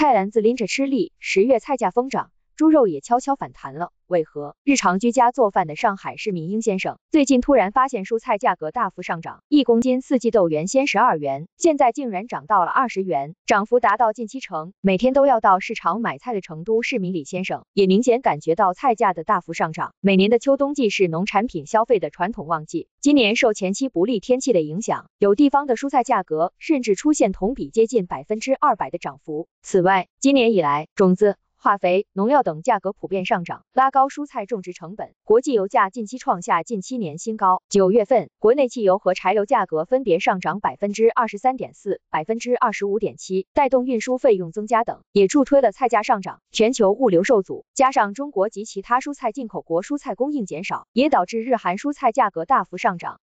菜篮子拎着吃力，10月菜价疯涨，猪肉也悄悄反弹了。为何？日常居家做饭的上海市民殷先生最近突然发现蔬菜价格大幅上涨，1公斤四季豆原先12元，现在竟然涨到了20元，涨幅达到近70%。每天都要到市场买菜的成都市民李先生也明显感觉到菜价的大幅上涨。每年的秋冬季是农产品消费的传统旺季，今年受前期不利天气的影响，有地方的蔬菜价格甚至出现同比接近200%的涨幅。此外，今年以来，种子、化肥、农药等价格普遍上涨，拉高蔬菜种植成本。国际油价近期创下近7年新高。9月份，国内汽油和柴油价格分别上涨23.4%、25.7%，带动运输费用增加等，也助推了菜价上涨。全球物流受阻，加上中国及其他蔬菜进口国蔬菜供应减少，也导致日韩蔬菜价格大幅上涨。